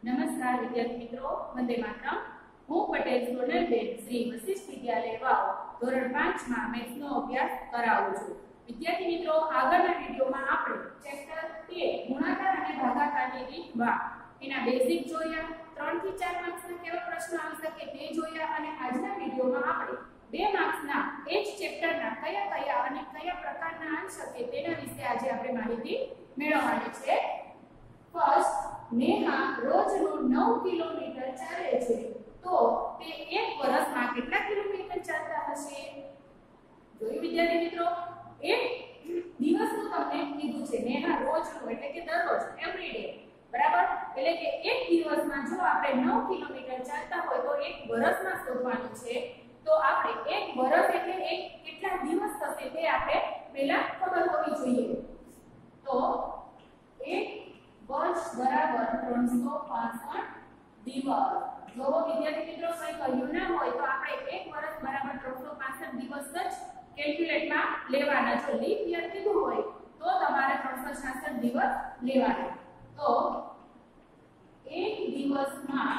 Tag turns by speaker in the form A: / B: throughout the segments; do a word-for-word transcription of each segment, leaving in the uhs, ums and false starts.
A: નમસ્કાર વિદ્યાર્થી મિત્રો, વંદે માતરમ। હું પટેલ સોનલ બેન શ્રી વશિષ્ઠ વિદ્યાલય વાવ ધોરણ પાંચ માં મેથ્સ નો અભ્યાસ કરાવું છું। વિદ્યાર્થી મિત્રો, આગળના વિડિયોમાં આપણે ચેપ્ટર તેર ગુણાકાર અને ભાગાકારની રીત વા એના બેઝિક જોયા, ત્રણ થી ચાર માર્ક્સના કેવા પ્રશ્નો આવી શકે તે જોયા અને આજના વિડિયોમાં આપણે બે માર્ક્સના એ જ ચેપ્ટરના કયા કયા અને કયા પ્રકારના આન્સર છે તેના વિશે આજે આપણે માહિતી મેળવવાની છે। ફર્સ્ટ, નેહા રોજનું નવ કિલોમીટર ચાલે છે, તો તે એક વર્ષમાં કેટલા કિલોમીટર ચાલતા હશે? જોયું વિદ્યાર્થી મિત્રો, એક દિવસનું તમને કીધું છે, નેહા રોજનું એટલે કે દરરોજ, એવરી ડે, બરાબર? એટલે કે એક દિવસમાં જો આપણે નવ કિલોમીટર ચાલતા હોય તો એક વર્ષમાં શોધવાનું છે। તો આપણે એક વર્ષ એટલે એક કેટલા દિવસ થશે તે આપણે પહેલા ખબર હોવી જોઈએ। તો એક વર્ષ બરાબર ત્રણસો પાસઠ દિવસ। જો વિદ્યાર્થી મિત્રો કંઈ કહ્યું ના હોય તો આપણે એક વર્ષ બરાબર ત્રણસો પાસઠ દિવસ જ કેલ્ક્યુલેટમાં લેવાના। જો લીપ યર કીધું હોય તો તમારે ત્રણસો છાસઠ દિવસ લેવાના। તો એક દિવસમાં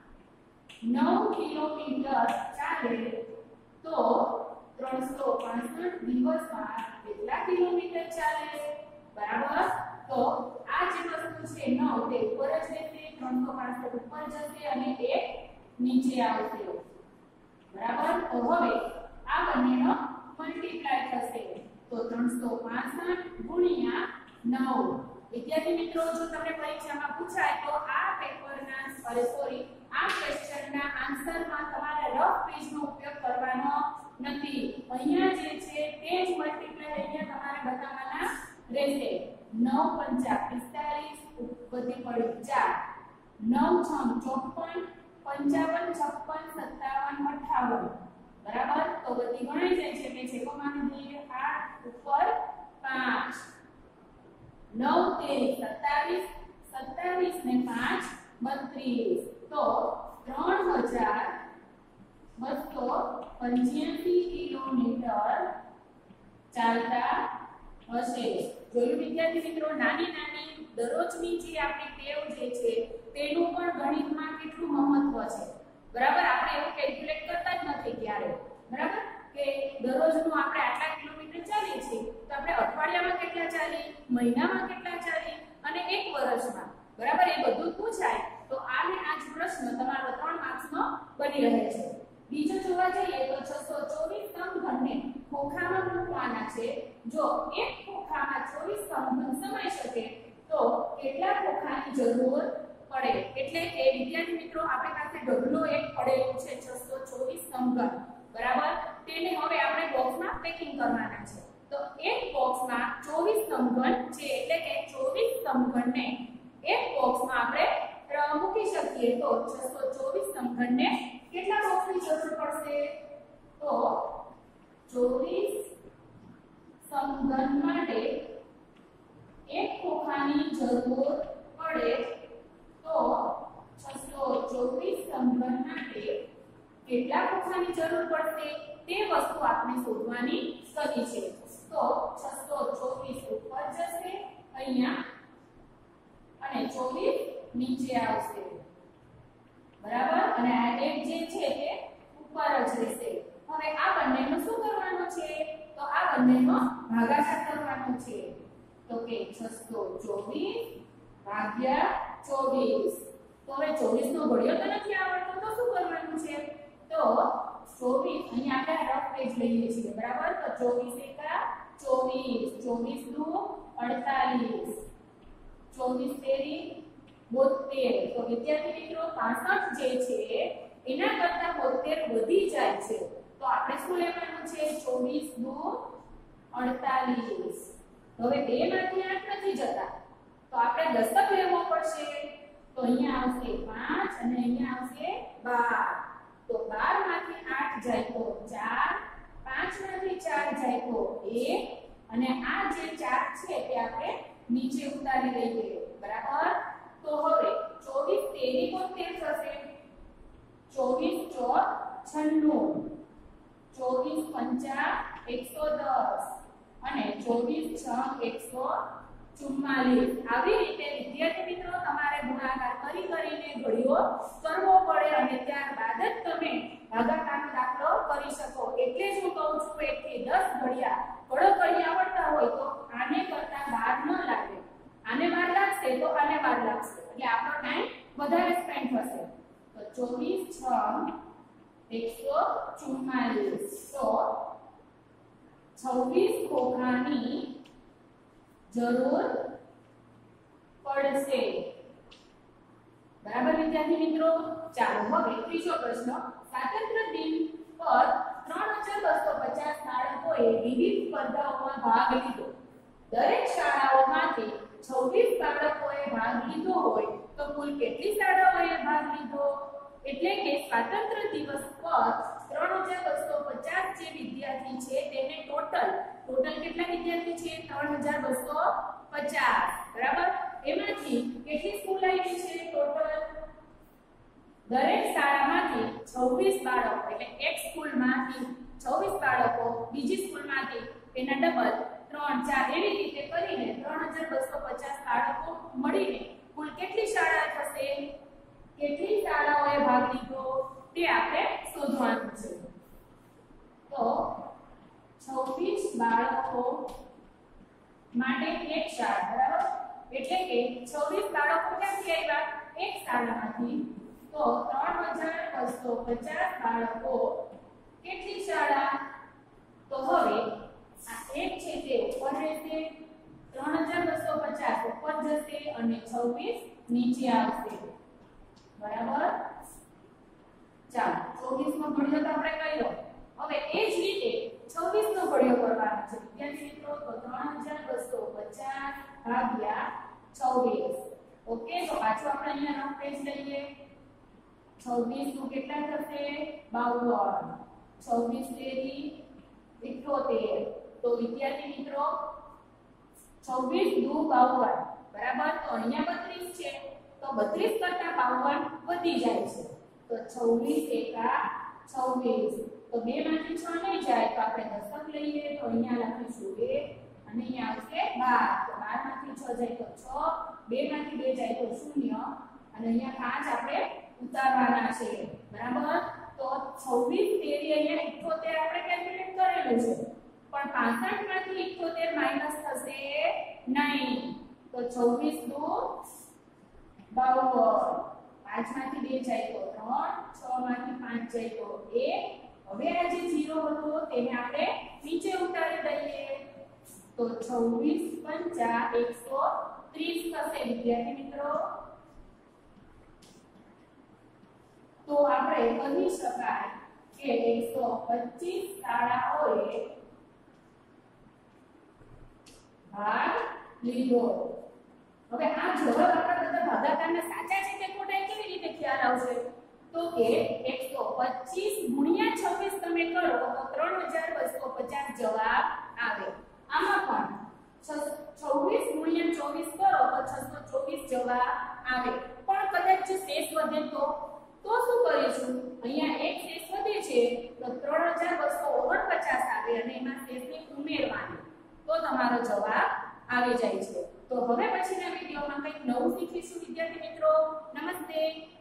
A: નવ કિલોમીટર ચાલે તો ત્રણસો પાસઠ દિવસમાં કેટલા કિલોમીટર ચાલે? બરાબર? તો આ જે વસ્તુ છે નવ તે ઉપર જ રહેશે, ત્રણસો પાસઠ ઉપર જશે અને એક નીચે આવશે, બરાબર? તો હવે આ બંનેનો મલ્ટીપ્લાય થશે, તો ત્રણસો પાસઠ ગુણ્યા નવ। વિદ્યાર્થી મિત્રો, જો તમને પરીક્ષામાં પૂછાય તો આ પેપરના સોરી સોરી આ ક્વેશ્ચનના આન્સરમાં તમારે રફ પેજનો ઉપયોગ કરવાનો નથી। અહીંયા જે છે તે જ મલ્ટીપ્લાય અહીંયા તમારે બતાવવાના રહેશે। નવ પંચા પિસ્તાલીસ, વધી પડી ચાર, નવ છમ ચોપન, પંચાવન, છપ્પન, સત્તાવન, અઠ્ઠાવન, બરાબર? તો બધી ગણાઈ જાય છે, એટલે છેકોમાં દઈએ આઠ ઉપર પાંચ, નવ તેરી સત્તાવીસ, સત્તાવીસ ને પાંચ બત્રીસ, તો ત્રણ હજાર બસો પંચ્યાસી કિલોમીટર ચાલતા હશે। જોયું વિદ્યાર્થી મિત્રો, નાની નાની દરરોજની જે આપણી ટેવ જે છે તેનું પણ ગણિતમાં કેટલું મહત્વ છે, બરાબર? આપણે એવું કેલ્ક્યુલેટ કરતા જ નથી ક્યારે, બરાબર? કે દરરોજનું આપણે આટલા કિલોમીટર ચાલીએ છીએ તો આપણે અઠવાડિયામાં કેટલા ચાલી, મહિનામાં કેટલા ચાલી અને એક વર્ષમાં, બરાબર? એ બધું પૂછાય તો આ ને આ જ પ્રશ્ન તમારો ત્રણ માર્ક્સનો બની રહે છે। બીજો જોવા જઈએ તો છસો ચોવીસ સમઘનને ખોખામાં મૂકવાના છે। જો એક ખોખામાં ચોવીસ સમઘન સમાઈ શકે તો કેટલા ખોખાની જરૂર પડે? એટલે કે વિદ્યાર્થી મિત્રો, આપણી પાસે ઢગલો એક પડેલો છે છસો ચોવીસ સમઘન, બરાબર? તેને હવે આપણે બોક્સમાં પેકિંગ કરવાના છે। તો એક બોક્સમાં ચોવીસ સમઘન છે, એટલે કે ચોવીસ સમઘનને એક બોક્સમાં આપણે મૂકી શકીએ તો છસો ચોવીસ સમઘનને કેટલા બોક્સની જરૂર પડશે? તો ચોવીસ સમઘન માટે એક ખોખાની જરૂર પડે, તો છસો ચોવીસ સમઘન માટે કેટલા ખોખાની જરૂર પડશે તે વસ્તુ આપણે શોધવાની કરી છે। તો છસો ચોવીસ ઉપર જશે અહીંયા અને ચોવીસ નીચે આવશે, બરાબર? અને આ એક જે છે તે ઉપર જ રહેશે। હવે આ બંનેનો શું કરવાનો છે? તો આ બંનેનો ભાગાકાર કરવાનો છે। તો કે છસો ચોવીસ ભાગ્યા ચોવીસ। તો હવે ચોવીસ નો ઘડિયો તો નથી આવડતો તો શું કરવાનું છે? તો ચોવીસ અહીંયા આપણે રફ પેજ લઈએ છીએ, બરાબર? તો ચોવીસ એકા ચોવીસ, ચોવીસ દુ અડતાલીસ, ચોવીસ તેરી બોતેર। તો વિદ્યાર્થી મિત્રો, પાસઠ જે છે એના કરતા બોતેર વધી જાય છે, તો આપણે શું લેવાનું છે? ચોવીસ દુ અડતાલીસ। હવે બે માંથી આઠ નથી જતા તો આપણે દશક લેવો પડશે। તો અહીંયા આવશે પાંચ અને અહીંયા આવશે બાર। તો બાર માંથી આઠ જાય તો ચાર, પાંચ માંથી ચાર જાય તો એક અને આ જે ચાર છે તે આપણે નીચે ઉતારી લઈએ, બરાબર? તો હવે ચોવીસ તેરી બોતેર થશે, ચોવીસ ચોક છન્નું, ચોવીસ પંચા એકસો દસ અને ચોવીસ છ એકસો ચુમ્માલીસ। આવી રીતે વિદ્યાર્થી મિત્રો તમારે ગુણાકાર કરી કરીને ઘડીઓ કરવો પડે અને ત્યારબાદ જ તમે ભાગાકારનો દાખલો કરી શકો. એટલે જ હું કહું છું એક થી દસ ઘડિયા ઘડો કરી આવડતા હોય તો આને કરતા વાર ન લાગે. આને વાર લાગશે તો આને વાર લાગશે એટલે આપણો ટાઈમ વધારે સ્પેન્ડ થશે. તો ચોવીસ છ એકસો ચુમ્માલીસ તો છવ્વીસ ખોખાની જરૂર પડશે. બરાબર વિદ્યાર્થી મિત્રો? ચાલો હવે ત્રીજો પ્રશ્ન. સ્વાતંત્ર્ય દિન પર ત્રણ હજાર બસો પચાસ બાળકોએ વિવિધ સ્પર્ધાઓમાં ભાગ લીધો. દરેક શાળાઓમાંથી છવ્વીસ બાળકોએ ભાગ લીધો હોય તો કુલ કેટલી શાળાઓએ ભાગ લીધો? એટલે કે સ્વાતંત્ર્ય દિવસ પર ત્રણ હજાર બસો પચાસ જે વિદ્યાર્થી છે તેને ટોટલ ટોટલ કેટલા વિદ્યાર્થી છે? ત્રણ હજાર બસો પચાસ. બરાબર? એમાંથી કેટલી સ્કૂલ આવી છે ટોટલ? દરેક શાળામાંથી છવ્વીસ બાળકો એટલે એક સ્કૂલમાંથી છવ્વીસ બાળકો, બીજી સ્કૂલમાંથી એના ડબલ ત્રણ ચાર એવી રીતે કરીને ત્રણ હજાર બસો પચાસ બાળકો મળીને કુલ કેટલી શાળા થશે? કેટલી શાળાઓએ ભાગ લીધો તે આપણે શોધવાનું છે. તો છવ્વીસ બાળકો માટે એક શાળા. બરાબર? એટલે કે છવ્વીસ બાળકો ક્યાંથી આવ્યા? એક શાળામાંથી. તો ત્રણ હજાર બસો પચાસ બાળકો કેટલી શાળા? તો હવે આ એક છે તે ઉપર રહેશે, ત્રણ હજાર બસો પચાસ ઉપર જશે અને છવ્વીસ નીચે આવશે. બરાબર? ચાલો ચોવીસ નો ઘડિયો તો આપણે કર્યો. હવે એ જ રીતે છવ્વીસ નો ઘડિયો કરવાનો છે વિદ્યાર્થી મિત્રો. તો ત્રણ હજાર બસો પચાસ ભાગ્યા છવ્વીસ. ઓકે, તો પાછું આપણે અહીંયા નવ પેજ લઈએ. છવ્વીસ નું કેટલા થશે? બાવન. છવ્વીસ તેરી ઇઠ્યોતેર. તો વિદ્યાર્થી મિત્રો છવ્વીસ દુ બાવન. બરાબર? તો અહીંયા બત્રીસ છે તો બત્રીસ કરતા બાવન વધી જાય છે. તો છવ્વીસ એકા છવ્વીસ. તો બે માંથી છ નહીં જાય તો આપણે દશક લઈએ તો અહીંયા લખીશું બે અને અહીંયા આવશે બાર. તો બાર માંથી છ જાય તો છ, બે માંથી બે જાય તો શૂન્ય અને અહીંયા પાંચ આપણે ઉતારવાના છે. બરાબર? તો છવ્વીસ તેરી અહીંયા ઇઠ્યોતેર આપણે કેલ્ક્યુલેટ કરેલું છે પણ પાસઠ માંથી ઇઠ્યોતેર માઈનસ થશે નહીં. તો છવ્વીસ દુ બાવન. પાંચ માંથી બે જાય તો ત્રણ, છ માંથી પાંચ જાય તો એક. હવે આ જે ઝીરો હતો તેને આપણે નીચે ઉતારી દઈએ. તો છવ્વીસ પંચા એકસો ત્રીસ થશે વિદ્યાર્થી મિત્રો. તો આપણે કહી શકાય કે એકસો પચીસ શાળાઓએ ભાગ લીધો. હવે આ જવાબ આપણા બધા ભાગાકારના સાચા છે કે ખોટા એ કેવી રીતે ખ્યાલ આવશે? તો કે એકસો પચીસ ગુણ્યા છવ્વીસ તમે કરો તો ત્રણ હજાર બસો પચાસ જવાબ આવે. આમાં પણ છવ્વીસ ગુણ્યા ચોવીસ કરો તો છસો ચોવીસ જવાબ આવે. પણ કદાચ જો શેષ વધે તો તો શું કરીશું? અહીંયા એક શેષ વધે છે તો ત્રણ હજાર બસો ઓગણપચાસ આવે અને એમાં શેષને ઉમેરવાનું તો તમારો જવાબ આવી જાય છે. તો હવે પછીના વિડિયોમાં કંઈક નવું શીખીશું વિદ્યાર્થી મિત્રો. નમસ્તે.